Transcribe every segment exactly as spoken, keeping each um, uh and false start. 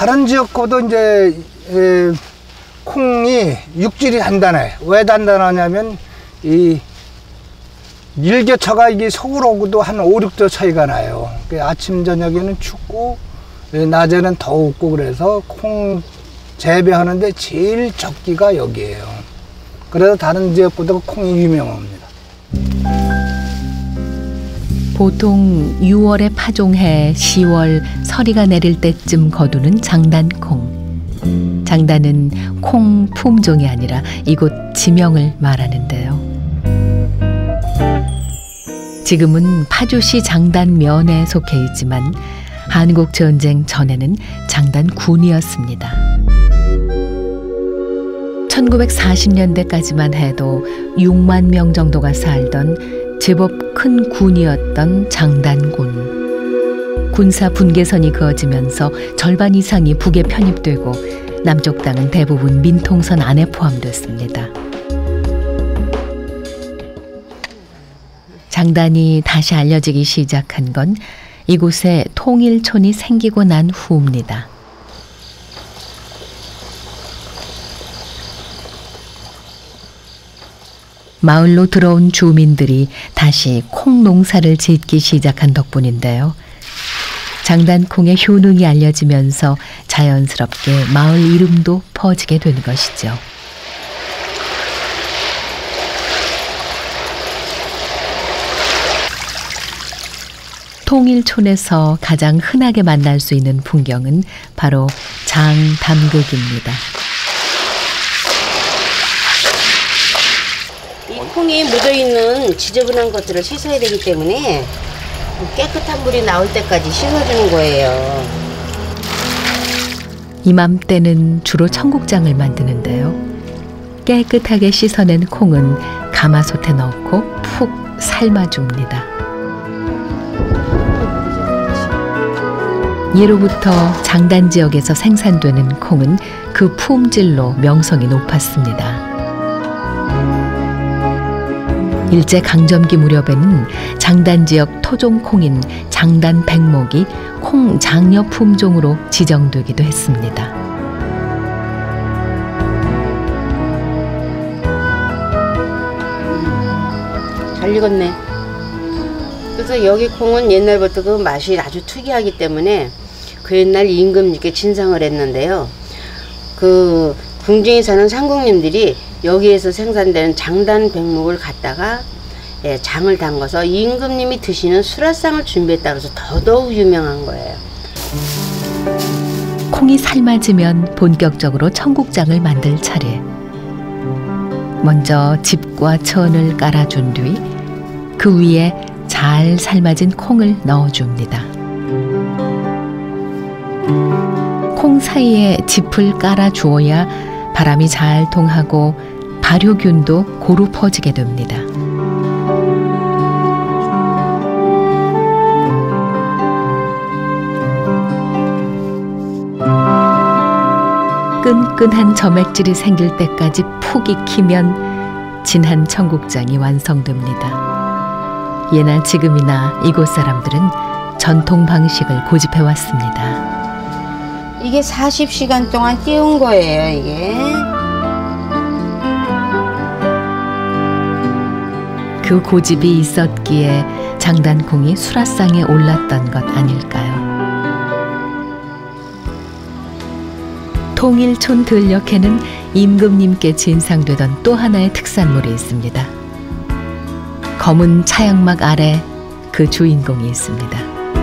다른 지역보다 이제 에, 콩이 육질이 단단해. 왜 단단하냐면 이 일교차가 이게 서울하고도 한 오, 육 도 차이가 나요. 아침 저녁에는 춥고 낮에는 더웠고 그래서 콩 재배하는데 제일 적기가 여기에요. 그래서 다른 지역보다 콩이 유명합니다. 보통 유월에 파종해 시월 서리가 내릴 때쯤 거두는 장단콩. 장단은 콩 품종이 아니라 이곳 지명을 말하는데요. 지금은 파주시 장단면에 속해 있지만 한국전쟁 전에는 장단군이었습니다. 천구백사십 년대까지만 해도 육만 명 정도가 살던 제법 큰 군이었던 장단군. 군사 분계선이 그어지면서 절반 이상이 북에 편입되고 남쪽 땅은 대부분 민통선 안에 포함됐습니다. 장단이 다시 알려지기 시작한 건 이곳에 통일촌이 생기고 난 후입니다. 마을로 들어온 주민들이 다시 콩 농사를 짓기 시작한 덕분인데요. 장단콩의 효능이 알려지면서 자연스럽게 마을 이름도 퍼지게 된 것이죠. 통일촌에서 가장 흔하게 만날 수 있는 풍경은 바로 장담극입니다. 이 콩이 묻어있는 지저분한 것들을 씻어야 되기 때문에 깨끗한 물이 나올 때까지 씻어주는 거예요. 이맘때는 주로 청국장을 만드는데요. 깨끗하게 씻어낸 콩은 가마솥에 넣고 푹 삶아줍니다. 예로부터 장단 지역에서 생산되는 콩은 그 품질로 명성이 높았습니다. 일제강점기 무렵에는 장단 지역 토종콩인 장단 백목이 콩 장려 품종으로 지정되기도 했습니다. 잘 익었네. 그래서 여기 콩은 옛날부터 그 맛이 아주 특이하기 때문에 그 옛날 임금님께 진상을 했는데요. 그 궁중에 사는 상국님들이 여기에서 생산되는 장단 백목을 갖다가 예, 장을 담가서 임금님이 드시는 수라상을 준비했다 그래서 더더욱 유명한 거예요. 콩이 삶아지면 본격적으로 청국장을 만들 차례. 먼저 짚과 천을 깔아준 뒤 그 위에 잘 삶아진 콩을 넣어줍니다. 콩 사이에 짚을 깔아 주어야 바람이 잘 통하고 발효균도 고루 퍼지게 됩니다. 끈끈한 점액질이 생길 때까지 푹 익히면 진한 청국장이 완성됩니다. 예나 지금이나 이곳 사람들은 전통 방식을 고집해 왔습니다. 이게 사십 시간 동안 띄운 거예요, 이게. 그 고집이 있었기에 장단콩이 수라상에 올랐던 것 아닐까요? 통일촌 들녘에는 임금님께 진상되던 또 하나의 특산물이 있습니다. 검은 차양막 아래 그 주인공이 있습니다.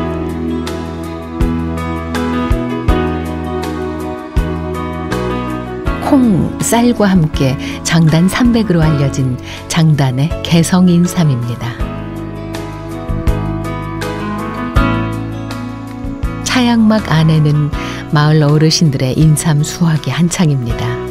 콩, 쌀과 함께 장단 삼백으로 알려진 장단의 개성인삼입니다. 차양막 안에는 마을 어르신들의 인삼 수확이 한창입니다.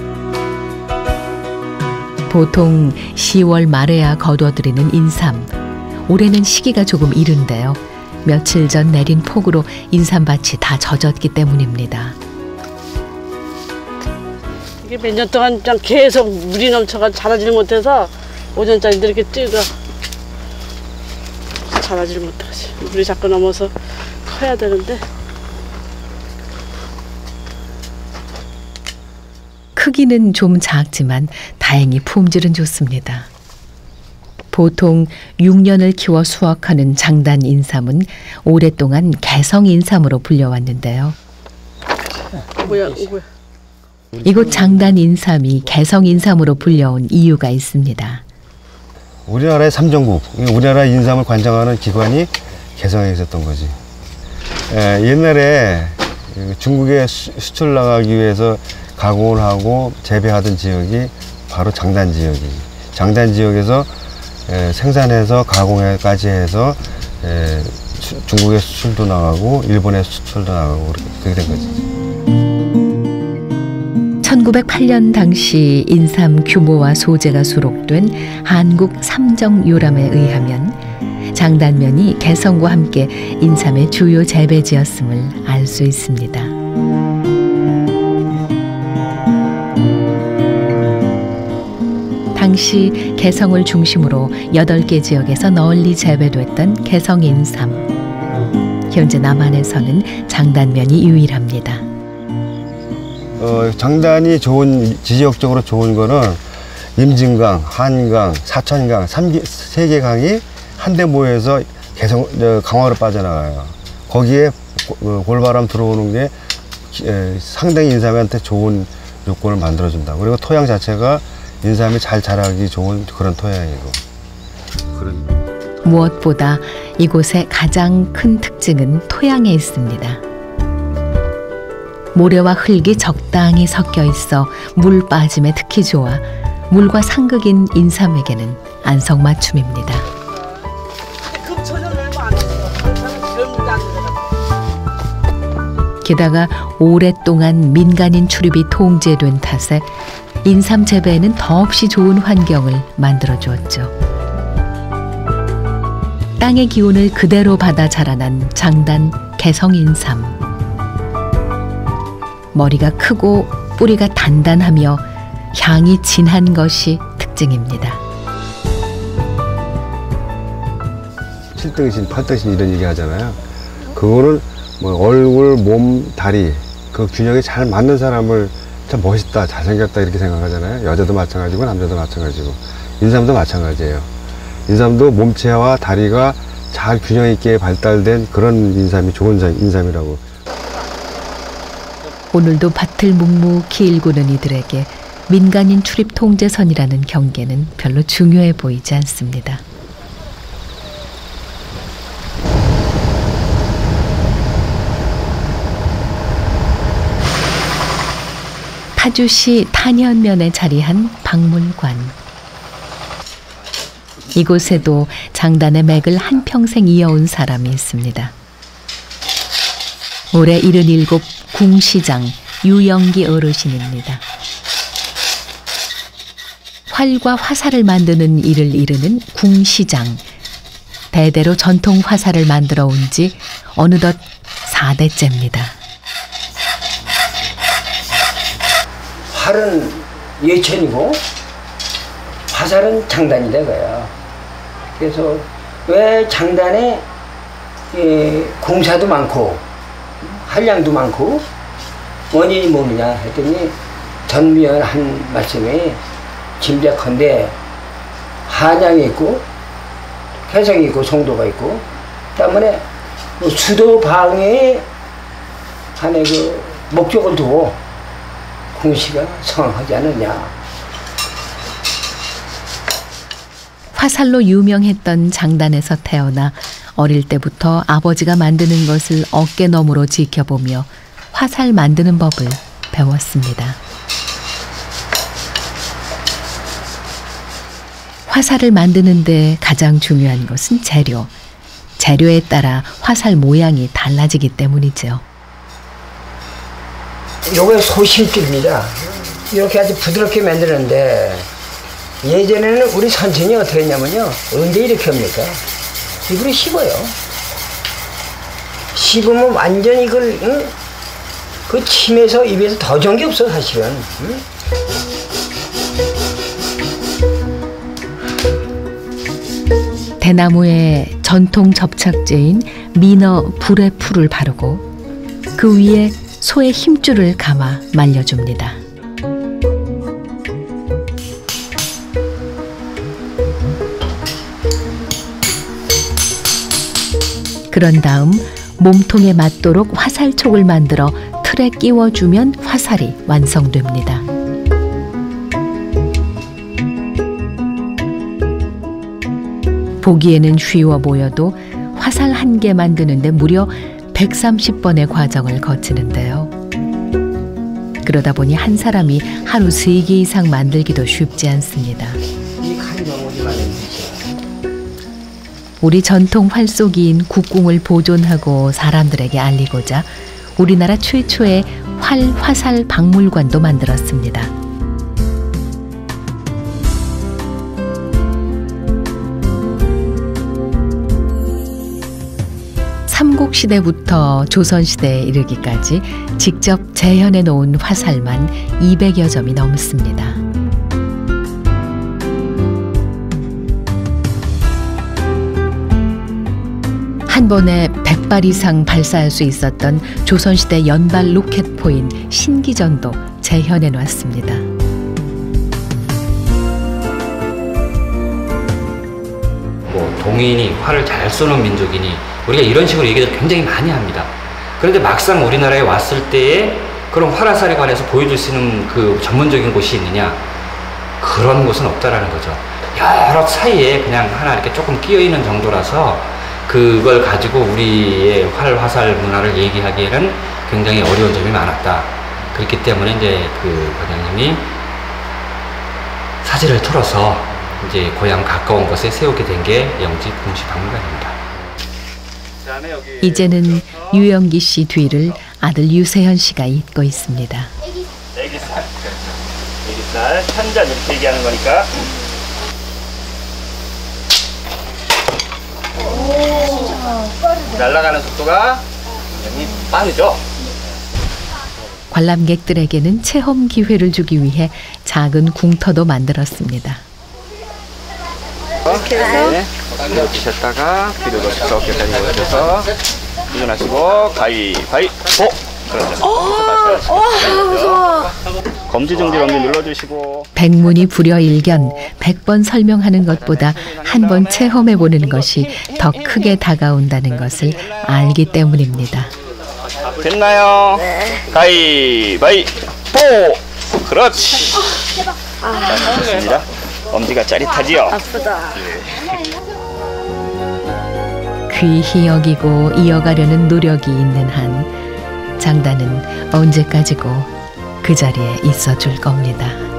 보통 시월 말에야 거둬들이는 인삼. 올해는 시기가 조금 이른데요. 며칠 전 내린 폭우로 인삼밭이 다 젖었기 때문입니다. 이게 몇 년 동안 그냥 계속 물이 넘쳐가 자라지를 못해서 오 년짜리들 이렇게 뛰가 자라지를 못하지. 물이 자꾸 넘어서 커야 되는데 크기는 좀 작지만 다행히 품질은 좋습니다. 보통 육 년을 키워 수확하는 장단 인삼은 오랫동안 개성 인삼으로 불려왔는데요. 뭐야, 뭐야. 이곳 장단 인삼이 개성 인삼으로 불려온 이유가 있습니다. 우리나라의 삼정국, 우리나라 인삼을 관장하는 기관이 개성에 있었던 거지. 에, 옛날에 중국에 수, 수출 나가기 위해서 가공을 하고 재배하던 지역이 바로 장단 지역이. 장단 지역에서 에, 생산해서 가공까지 해서 에, 수, 중국에 수출도 나가고 일본에 수출도 나가고 그렇게 된 거지. 천구백팔 년 당시 인삼 규모와 소재가 수록된 한국 삼정요람에 의하면 장단면이 개성과 함께 인삼의 주요 재배지였음을 알 수 있습니다. 당시 개성을 중심으로 여덟 개 지역에서 널리 재배됐던 개성 인삼. 현재 남한에서는 장단면이 유일합니다. 어, 장단이 좋은, 지역적으로 좋은 거는 임진강, 한강, 사천강, 세 개 강이 한데 모여서 개성, 강화로 빠져나가요. 거기에 고, 골바람 들어오는 게 에, 상당히 인삼한테 좋은 요건을 만들어준다. 그리고 토양 자체가 인삼이 잘 자라기 좋은 그런 토양이고. 그런. 무엇보다 이곳의 가장 큰 특징은 토양에 있습니다. 모래와 흙이 적당히 섞여 있어 물 빠짐에 특히 좋아 물과 상극인 인삼에게는 안성맞춤입니다. 게다가 오랫동안 민간인 출입이 통제된 탓에 인삼 재배에는 더없이 좋은 환경을 만들어 주었죠. 땅의 기운을 그대로 받아 자라난 장단 개성 인삼. 머리가 크고 뿌리가 단단하며 향이 진한 것이 특징입니다. 칠등신, 팔등신 이런 얘기 하잖아요. 그거는 뭐 얼굴, 몸, 다리 그 균형이 잘 맞는 사람을 참 멋있다, 잘생겼다 이렇게 생각하잖아요. 여자도 마찬가지고 남자도 마찬가지고 인삼도 마찬가지예요. 인삼도 몸체와 다리가 잘 균형 있게 발달된 그런 인삼이 좋은 인삼이라고. 오늘도 밭을 묵묵히 일구는 이들에게 민간인 출입 통제선이라는 경계는 별로 중요해 보이지 않습니다. 파주시 탄현면에 자리한 박물관. 이곳에도 장단의 맥을 한평생 이어온 사람이 있습니다. 올해 일흔일곱 궁시장 유영기 어르신입니다. 활과 화살을 만드는 일을 이르는 궁시장. 대대로 전통 화살을 만들어 온 지 어느덧 사 대째입니다. 활은 예천이고 화살은 장단이다 그야. 그래서 왜 장단에 예, 공사도 많고 한량도 많고 원인이 뭐냐 했더니 전미연 한 말씀에 짐작컨대 한양이 있고 개성이 있고 송도가 있고 때문에 수도 방해에 한해 그 목적을 두고 궁시가 성하지 않느냐. 화살로 유명했던 장단에서 태어나 어릴 때부터 아버지가 만드는 것을 어깨너머로 지켜보며 화살 만드는 법을 배웠습니다. 화살을 만드는데 가장 중요한 것은 재료. 재료에 따라 화살 모양이 달라지기 때문이죠. 요게 소심줄입니다. 이렇게 아주 부드럽게 만드는데 예전에는 우리 선친이 어떻게 했냐면요. 언제 이렇게 합니까? 입으로 씹어요. 씹으면 완전히 이걸 응? 그 침에서 입에서 더 좋은 게 없어 사실은. 응? 대나무에 전통 접착제인 미너 불의 풀을 바르고 그 위에 소의 힘줄을 감아 말려줍니다. 그런 다음 몸통에 맞도록 화살촉을 만들어 틀에 끼워주면 화살이 완성됩니다. 보기에는 쉬워 보여도 화살 한 개 만드는데 무려 백삼십 번의 과정을 거치는데요. 그러다 보니 한 사람이 하루 세 개 이상 만들기도 쉽지 않습니다. 이 간정어디만 해주세요. 우리 전통 활쏘기인 국궁을 보존하고 사람들에게 알리고자 우리나라 최초의 활 화살 박물관도 만들었습니다. 삼국시대부터 조선시대에 이르기까지 직접 재현해 놓은 화살만 이백여 점이 넘습니다. 한 번에 백 발 이상 발사할 수 있었던 조선시대 연발 로켓포인 신기전도 재현해 놨습니다. 뭐 동인이 활을 잘 쏘는 민족이니 우리가 이런 식으로 얘기를 굉장히 많이 합니다. 그런데 막상 우리나라에 왔을 때에 그런 활화살에 관해서 보여줄 수 있는 그 전문적인 곳이 있느냐? 그런 곳은 없다라는 거죠. 여러 사이에 그냥 하나 이렇게 조금 끼어 있는 정도라서 그걸 가지고 우리의 활 화살 문화를 얘기하기에는 굉장히 어려운 점이 많았다. 그렇기 때문에 이제 그 과장님이 사지를 털어서 이제 고향 가까운 곳에 세우게 된 게 영지 궁시박물관입니다. 이제는 유영기 씨 뒤를 아들 유세현 씨가 잇고 있습니다. 애기살, 애기살 한잔 이렇게 얘기하는 거니까. 날아가는 속도가 굉장히 빠르죠. 관람객들에게는 체험 기회를 주기 위해 작은 궁터도 만들었습니다. 이렇게 해서 네. 뒤로 드셨다가 뒤로 넣으셔서 계산이 오셔서 일어나시고 가위바위보. 그렇죠. 어, 무서워. 검지 정지 검지 눌러주시고. 백문이 불여일견 백 번 설명하는 것보다 한 번 체험해보는 것이 더 크게 다가온다는 것을 알기 때문입니다. 됐나요? 네. 가위바위보. 그렇지. 자, 좋습니다. 엄지가 짜릿하지요? 아프다. 귀히 여기고 이어가려는 노력이 있는 한 장단은 언제까지고 그 자리에 있어 줄 겁니다.